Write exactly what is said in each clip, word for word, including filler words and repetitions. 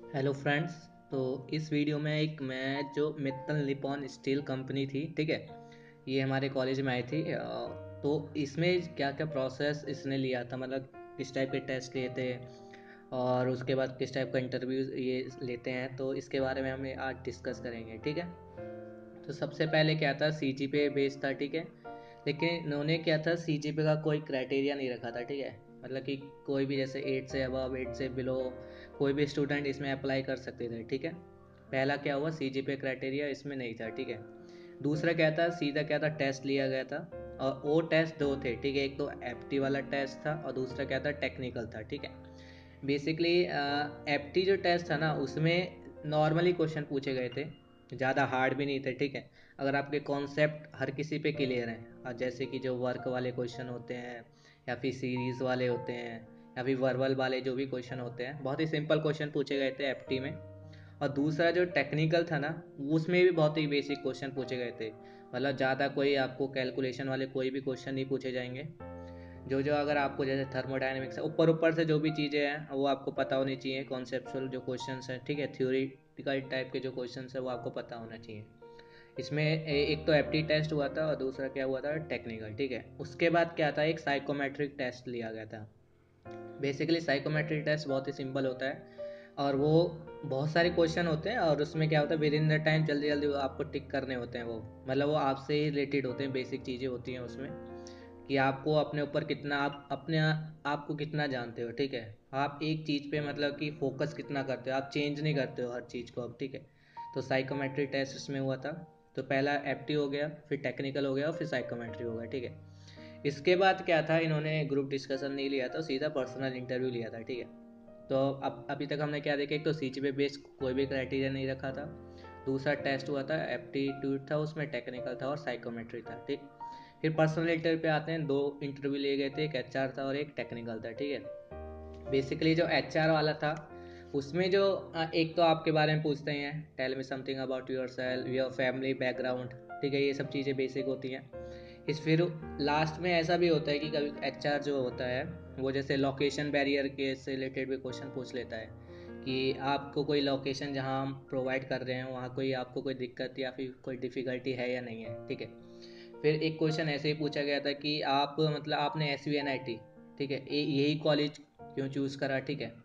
Hello friends. तो इस video में एक मैं जो मित्तल निपॉन स्टील कंपनी थी, ठीक है, ये हमारे कॉलेज में आई थी। अ, तो इसमें क्या क्या प्रोसेस इसने लिया था, मतलब किस टाइप के टेस्ट लिए थे और उसके बाद किस टाइप का इंटरव्यू ये लेते हैं, तो इसके बारे में हमें आज डिस्कस करेंगे, ठीक है। तो सबसे पहले क्या था, सी जी पे बेस्ड था, ठीक है। लेकिन इन्होंने क्या था, सी जी पे का कोई क्राइटेरिया नहीं रखा था, ठीक है। मतलब कि कोई भी जैसे एट से अबव, एट से बिलो कोई भी स्टूडेंट इसमें अप्लाई कर सकते थे, ठीक है। पहला क्या हुआ, सी जी पे क्राइटेरिया इसमें नहीं था, ठीक है। दूसरा क्या था, सीधा क्या था, टेस्ट लिया गया था। और वो टेस्ट दो थे, ठीक है। एक तो एप्टी वाला टेस्ट था और दूसरा क्या था, टेक्निकल था, ठीक है। बेसिकली एप्टी जो टेस्ट था ना, उसमें नॉर्मली क्वेश्चन पूछे गए थे, ज़्यादा हार्ड भी नहीं थे, ठीक है। अगर आपके कॉन्सेप्ट हर किसी पे क्लियर हैं, जैसे कि जो वर्क वाले क्वेश्चन होते हैं या फिर सीरीज वाले होते हैं या फिर वर्बल वाले जो भी क्वेश्चन होते हैं, बहुत ही सिंपल क्वेश्चन पूछे गए थे एप्टी में। और दूसरा जो टेक्निकल था ना, उसमें भी बहुत ही बेसिक क्वेश्चन पूछे गए थे। मतलब ज़्यादा कोई आपको कैलकुलेशन वाले कोई भी क्वेश्चन नहीं पूछे जाएंगे। जो जो अगर आपको जैसे थर्मोडायनेमिक्स है, ऊपर ऊपर से जो भी चीज़ें हैं वो आपको पता होनी चाहिए। कॉन्सेप्चुअल जो क्वेश्चंस हैं, ठीक है, थ्योरेटिकल टाइप के जो क्वेश्चंस है वो आपको पता होना चाहिए। इसमें एक तो एप्टी टेस्ट हुआ था और दूसरा क्या हुआ था, टेक्निकल, ठीक है। उसके बाद क्या था, एक साइकोमेट्रिक टेस्ट लिया गया था। बेसिकली साइकोमेट्रिक टेस्ट बहुत ही सिंपल होता है और वो बहुत सारे क्वेश्चन होते हैं और उसमें क्या होता है, विद इन द टाइम जल्दी जल्दी आपको टिक करने होते हैं। वो मतलब वो आपसे ही रिलेटेड होते हैं, बेसिक चीज़ें होती हैं उसमें कि आपको अपने ऊपर कितना, आप अपने आपको कितना जानते हो, ठीक है। आप एक चीज़ पे मतलब कि फोकस कितना करते हो, आप चेंज नहीं करते हो हर चीज़ को अब, ठीक है। तो साइकोमेट्री टेस्ट इसमें हुआ था। तो पहला एप्टी हो गया, फिर टेक्निकल हो गया और फिर साइकोमेट्री हो गया, ठीक है। इसके बाद क्या था, इन्होंने ग्रुप डिस्कशन नहीं लिया था, सीधा पर्सनल इंटरव्यू लिया था, ठीक है। तो अब अभी तक हमने क्या देखा, एक तो सी जी पे बेस्ड कोई भी क्राइटेरिया नहीं रखा था। दूसरा टेस्ट हुआ था, एप्टीट्यूड था, उसमें टेक्निकल था और साइकोमेट्री था, ठीक। फिर पर्सनल इंटरव्यू पे आते हैं, दो इंटरव्यू लिए गए थे, एक एच आर था और एक टेक्निकल था, ठीक है। बेसिकली जो एच आर वाला था, उसमें जो एक तो आपके बारे में पूछते हैं, tell me something about yourself, your family background, ठीक है, ये सब चीज़ें बेसिक होती हैं। इस फिर लास्ट में ऐसा भी होता है कि कभी एच आर जो होता है वो जैसे लोकेशन बैरियर के से रिलेटेड भी क्वेश्चन पूछ लेता है कि आपको कोई लोकेशन जहाँ हम प्रोवाइड कर रहे हैं वहाँ कोई आपको कोई दिक्कत या फिर कोई डिफ़िकल्टी है या नहीं है, ठीक है। फिर एक क्वेश्चन ऐसे ही पूछा गया था कि आप मतलब आपने S V N I T, ठीक है, यही कॉलेज क्यों चूज़ करा, ठीक है।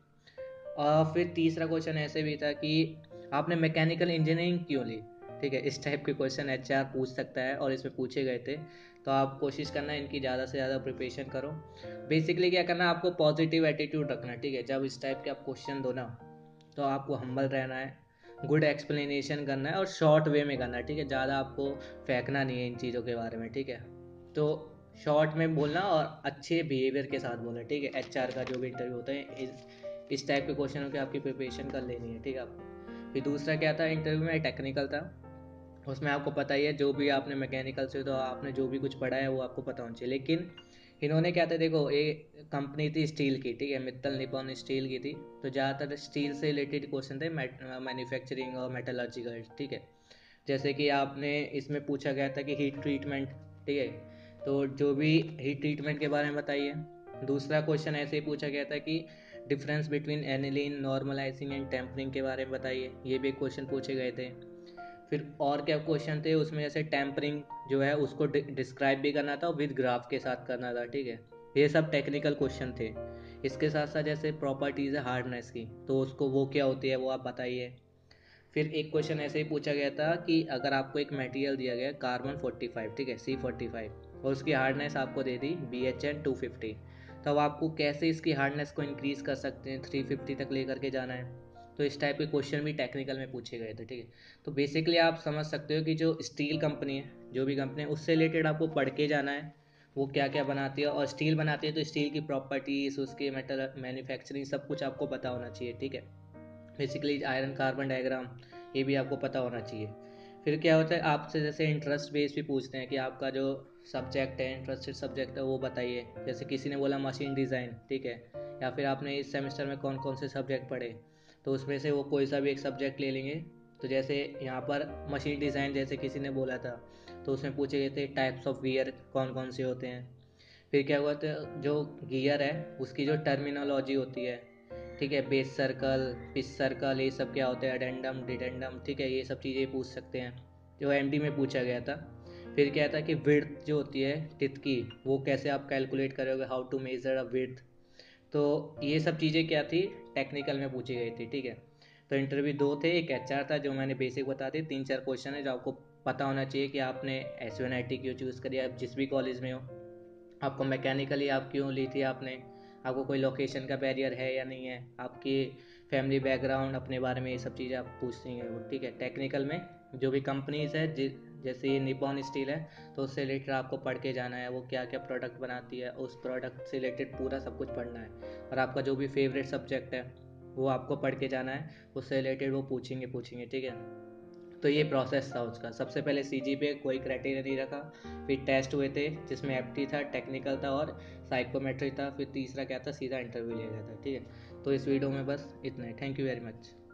और फिर तीसरा क्वेश्चन ऐसे भी था कि आपने मैकेनिकल इंजीनियरिंग क्यों ली, ठीक है। इस टाइप के क्वेश्चन एच आर पूछ सकता है और इसमें पूछे गए थे। तो आप कोशिश करना इनकी ज़्यादा से ज़्यादा प्रिपरेशन करो। बेसिकली क्या करना, आपको पॉजिटिव एटीट्यूड रखना, ठीक है। जब इस टाइप के आप क्वेश्चन दो ना, तो आपको हम्बल रहना है, गुड एक्सप्लेनेशन करना है और शॉर्ट वे में करना है, ठीक है। ज़्यादा आपको फेंकना नहीं है इन चीज़ों के बारे में, ठीक है। तो शॉर्ट में बोलना और अच्छे बिहेवियर के साथ बोलना, ठीक है। एच आर का जो भी इंटरव्यू होता है, इस इस टाइप के क्वेश्चनों की आपकी प्रिपरेशन कर लेनी है, ठीक है आपको। फिर दूसरा क्या था, इंटरव्यू में टेक्निकल था। उसमें आपको पता ही है, जो भी आपने मैकेनिकल से, तो आपने जो भी कुछ पढ़ा है वो आपको पता होना चाहिए। लेकिन इन्होंने क्या था, देखो ये कंपनी थी स्टील की, ठीक है, मित्तल निपॉन स्टील की थी। तो ज़्यादातर स्टील से रिलेटेड क्वेश्चन थे, मैन्युफैक्चरिंग और मेटलर्जिकल, ठीक है। जैसे कि आपने इसमें पूछा गया था कि हीट ट्रीटमेंट, ठीक है, तो जो भी हीट ट्रीटमेंट के बारे में बताइए। दूसरा क्वेश्चन ऐसे ही पूछा गया था कि difference between annealing, normalising and tempering के बारे में बताइए, ये भी क्वेश्चन पूछे गए थे। फिर और क्या क्वेश्चन थे उसमें, जैसे टेम्परिंग जो है उसको डिस्क्राइब भी करना था और विद ग्राफ के साथ करना था, ठीक है। ये सब टेक्निकल क्वेश्चन थे। इसके साथ साथ जैसे प्रॉपर्टीज़ है हार्डनेस की, तो उसको वो क्या होती है वो आप बताइए। फिर एक क्वेश्चन ऐसे ही पूछा गया था कि अगर आपको एक मटेरियल दिया गया कार्बन फोर्टी फाइव, ठीक है, सी फोर्टी फाइव, और उसकी हार्डनेस आपको दे दी B H N two fifty, तो अब आपको कैसे इसकी हार्डनेस को इंक्रीज़ कर सकते हैं, थ्री फिफ्टी तक लेकर के जाना है। तो इस टाइप के क्वेश्चन भी टेक्निकल में पूछे गए थे, ठीक है। तो बेसिकली आप समझ सकते हो कि जो स्टील कंपनी है, जो भी कंपनी है, उससे रिलेटेड आपको पढ़ के जाना है वो क्या क्या बनाती है। और स्टील बनाती है तो स्टील की प्रॉपर्टीज़, उसके मेटल मैन्युफैक्चरिंग, सब कुछ आपको पता होना चाहिए, ठीक है। बेसिकली आयरन कार्बन डायग्राम, ये भी आपको पता होना चाहिए। फिर क्या होता है, आपसे जैसे इंटरेस्ट बेस भी पूछते हैं कि आपका जो सब्जेक्ट है, इंटरेस्टेड सब्जेक्ट है, वो बताइए। जैसे किसी ने बोला मशीन डिज़ाइन, ठीक है, या फिर आपने इस सेमेस्टर में कौन कौन से सब्जेक्ट पढ़े, तो उसमें से वो कोई सा भी एक सब्जेक्ट ले लेंगे। तो जैसे यहाँ पर मशीन डिज़ाइन जैसे किसी ने बोला था, तो उसमें पूछे गए थे टाइप्स ऑफ गियर कौन कौन से होते हैं। फिर क्या हुआ था, जो गियर है उसकी जो टर्मिनोलॉजी होती है, ठीक है, बेस सर्कल, पिच सर्कल, ये सब क्या होते हैं, अडेंडम, डिडेंडम, ठीक है, ये सब चीज़ें पूछ सकते हैं जो एमडी में पूछा गया था। फिर क्या था कि विड्थ जो होती है टिथ की, वो कैसे आप कैलकुलेट करोगे, how to measure a width. तो ये सब चीज़ें क्या थी, टेक्निकल में पूछी गई थी, ठीक है। तो इंटरव्यू दो थे, एक एचआर था जो मैंने बेसिक बता दी, तीन चार क्वेश्चन है जो आपको पता होना चाहिए कि आपने S U N I T क्यों चूज़ करी, आप जिस भी कॉलेज में हो, आपको मैकेनिकली आप क्यों ली थी आपने, आपको कोई लोकेशन का बैरियर है या नहीं है, आपकी फैमिली बैकग्राउंड, अपने बारे में, ये सब चीज़ें आप पूछती हैं वो, ठीक है। टेक्निकल में जो भी कंपनीज है, जैसे ये निपॉन स्टील है, तो उससे रिलेटेड आपको पढ़ के जाना है, वो क्या क्या प्रोडक्ट बनाती है, उस प्रोडक्ट से रिलेटेड पूरा सब कुछ पढ़ना है। और आपका जो भी फेवरेट सब्जेक्ट है वो आपको पढ़ के जाना है, उससे रिलेटेड वो पूछेंगे पूछेंगे ठीक है। तो ये प्रोसेस था उसका। सबसे पहले सी जी पे कोई क्राइटेरिया नहीं रखा, फिर टेस्ट हुए थे जिसमें एफ टी था, टेक्निकल था और साइकोमेट्री था, फिर तीसरा क्या था, सीधा इंटरव्यू लिया गया था, ठीक है। तो इस वीडियो में बस इतना ही। Thank you very much.